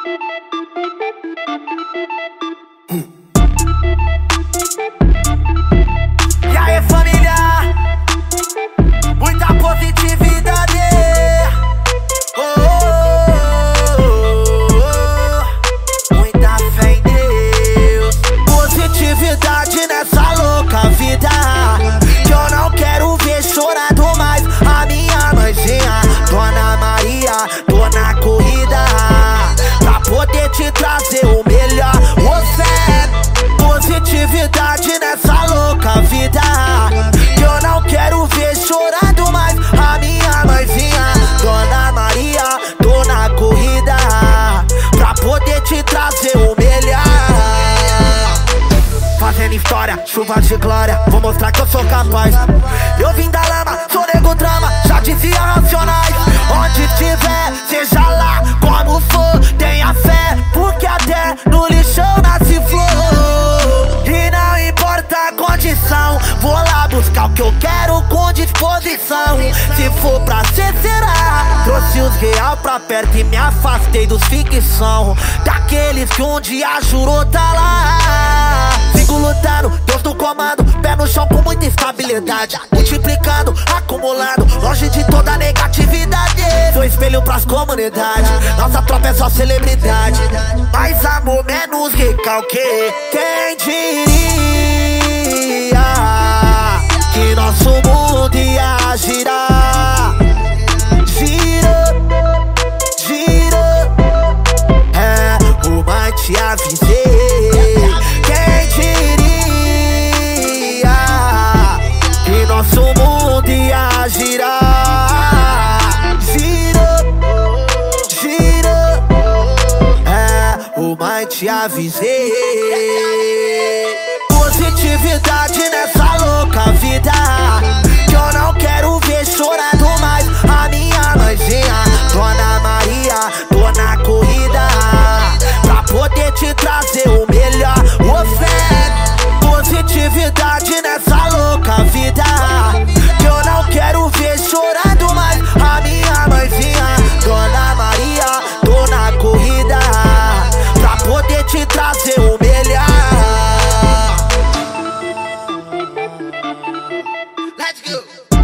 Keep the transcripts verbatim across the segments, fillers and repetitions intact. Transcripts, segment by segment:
E aí, família? Muita positividade. Oh, oh, oh, oh. Muita fé em Deus. Positividade nessa louca vida, que eu não quero ver chorando mais a minha mãezinha, Dona Maria, tô na corrida pra poder te trazer o melhor. Você, positividade nessa louca vida, que eu não quero ver chorando mais a minha mãezinha, Dona Maria, tô na corrida pra poder te trazer o melhor. Fazendo história, chuva de glória, vou mostrar que eu sou capaz. Eu vim da lama, sou nego drama, já dizia Racionais. Onde estiver, seja lá como for, tenha fé, porque até no lixão nasce flor. E não importa a condição, vou lá buscar o que eu quero com disposição. Se for pra ser, será. Trouxe os real pra perto e me afastei dos ficção, daqueles que um dia jurou tá lá. Sigo lutando, Deus no comando, pé no chão com muita estabilidade, multiplicando, acumulando, longe de toda negatividade. Sou espelho pras comunidades, nossa tropa é só celebridade. Mais amor, menos recalque. Quem diria que nosso mundo ia girar? Gira, gira, é, o mãe te avisei. Quem diria que nosso mundo ia girar? Gira, gira, é, o mãe te avisei. Positividade nessa louca vida, que eu não quero ver chorando mais a minha mãezinha, Dona Maria, tô na corrida pra poder te trazer o melhor. Você, positividade nessa louca vida, que eu não quero ver chorando mais a minha mãezinha, Dona Maria, tô na corrida pra poder te trazer o melhor. Let's go.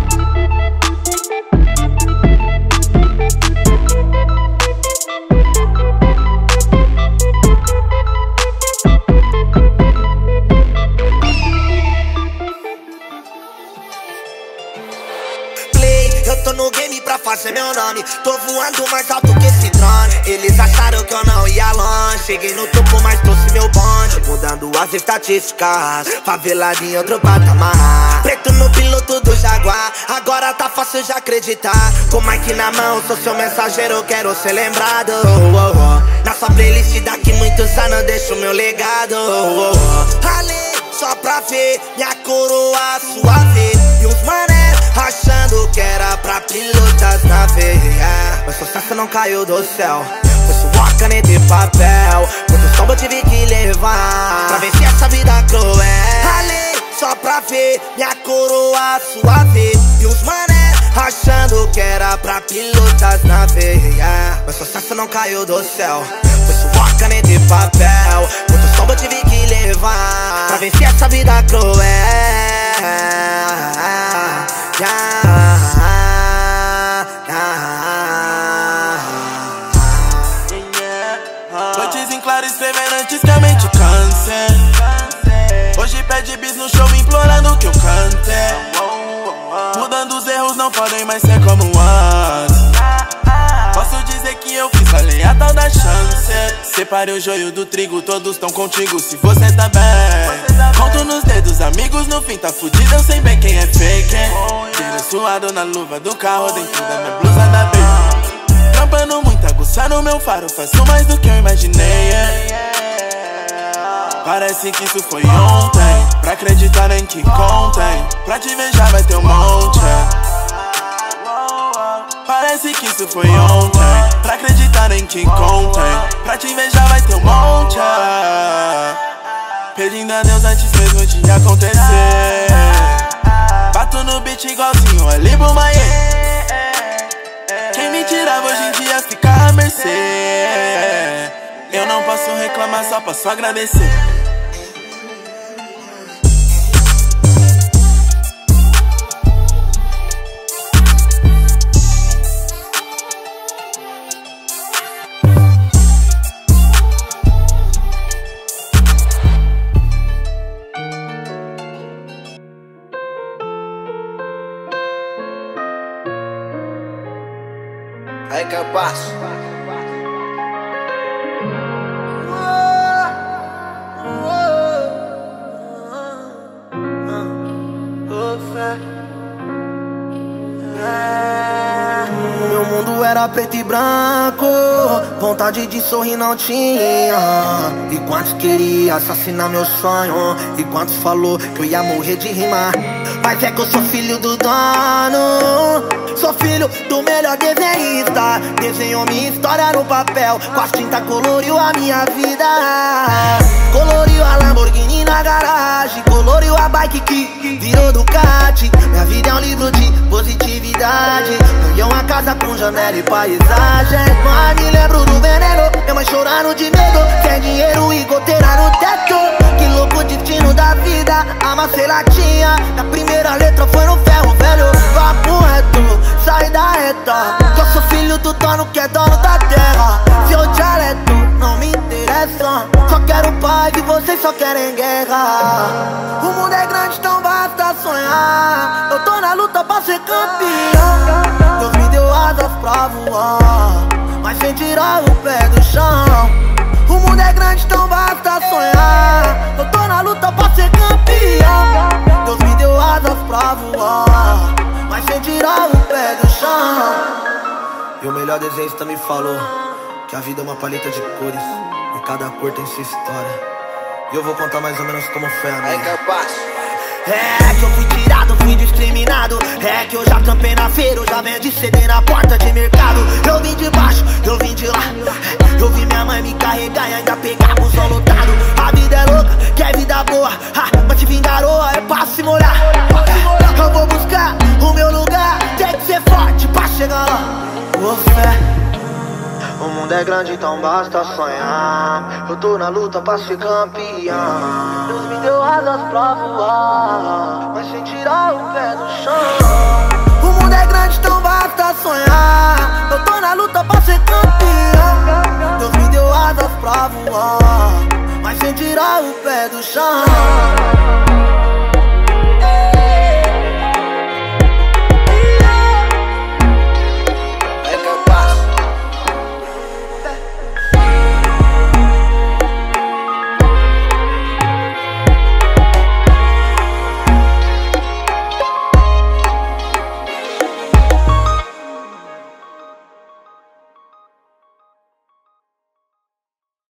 Eu tô no game pra fazer meu nome, tô voando mais alto que esse drone. Eles acharam que eu não ia longe, cheguei no topo, mas trouxe meu bonde, mudando as estatísticas, faveladinho outro patamar. Preto no piloto do Jaguar, agora tá fácil de acreditar. Com Mike na mão, sou seu mensageiro, quero ser lembrado. Oh, oh, oh. Na sua playlist daqui muitos anos deixo meu legado. Oh, oh, oh. Ali, só pra ver minha coroa suave. E os mané achando que era pra pilotas na veia. Mas sucesso não caiu do céu, foi suor, caneta e papel. Quanto som eu tive que levar pra vencer essa vida cruel. Ali, só pra ver minha coroa suave. E os mané achando que era pra pilotas na veia. Mas sucesso não caiu do céu, foi suor, caneta e papel. Quanto som eu tive que levar pra vencer essa vida cruel. Yeah, noites em claro escrevendo antes que a mente canse. Hoje pede bis no show implorando que eu cante. Mudando os erros não podem mais ser como antes. Posso dizer que eu fiz falei a tal da chance. Separei o joio do trigo, todos tão contigo se você tá bem. Conto nos dedos, amigos no fim tá fudido, eu sei bem quem é fake. Dinheiro suado na luva do carro, dentro da minha blusa da baby. Trampando muito, aguçando meu faro, faço mais do que eu imaginei. Parece que isso foi ontem, pra acreditar nem que contem. Pra te ver já vai ter um monte. Parece que isso foi ontem, pra acreditar nem que contem. Pra te ver já vai ter um monte. Pedindo a Deus antes mesmo de acontecer. Bato no beat igualzinho ali pro Maie. Quem me tirava hoje em dia fica a mercê. Eu não posso reclamar, só posso agradecer. Aí, capaz. Meu mundo era preto e branco, vontade de sorrir não tinha. E quantos queria assassinar meu sonho, e quantos falou que eu ia morrer de rimar. Mas é que eu sou filho do dono, sou filho do melhor desenhista. Desenhou minha história no papel, com as tintas coloriu a minha vida. Coloriu a Lamborghini na garagem, coloriu a bike que virou Ducati. Minha vida é um livro de positividade, ganhei uma casa com janela e paisagem. Mas me lembro do veneno, minha mãe chorando de medo, sem dinheiro e goteira no teto. Que louco o destino da vida, amassei latinha. Na primeira letra foi no ferro velho, papo reto, sai da reta. Que eu sou filho do dono que é dono da terra. Seu dialeto não me interessa, só quero paz e vocês só querem guerra. O mundo é grande, então basta sonhar. Eu tô na luta pra ser campeão. Deus me deu asas pra voar, mas sem tirar o pé do chão. O mundo é grande, então basta sonhar. Eu tô na luta pra ser campeão. Deus me deu asas pra voar, mas sem tirar o pé do chão. E o melhor desenhista me falou que a vida é uma paleta de cores, e cada cor tem sua história. E eu vou contar mais ou menos como foi a minha. É capaz. É que eu fui tirado, fui discriminado. É que eu já tampei na feira, eu já vendi C D na porta de mercado. Eu vim de baixo, eu vim de lá. Eu vi minha mãe me carregar e ainda pegar busão lotado. A vida é louca, quer vida boa, ah, mas te vim garoa, é pra se molhar. Eu vou buscar o meu lugar, tem que ser forte pra chegar lá. Ô fé, o mundo é grande, então basta sonhar. Eu tô na luta pra ser campeão. Deus me deu asas pra voar, mas sem tirar o pé do chão. O mundo é grande, então basta sonhar. Eu tô na luta pra ser campeão. Deus me deu asas pra voar, mas sem tirar o pé do chão.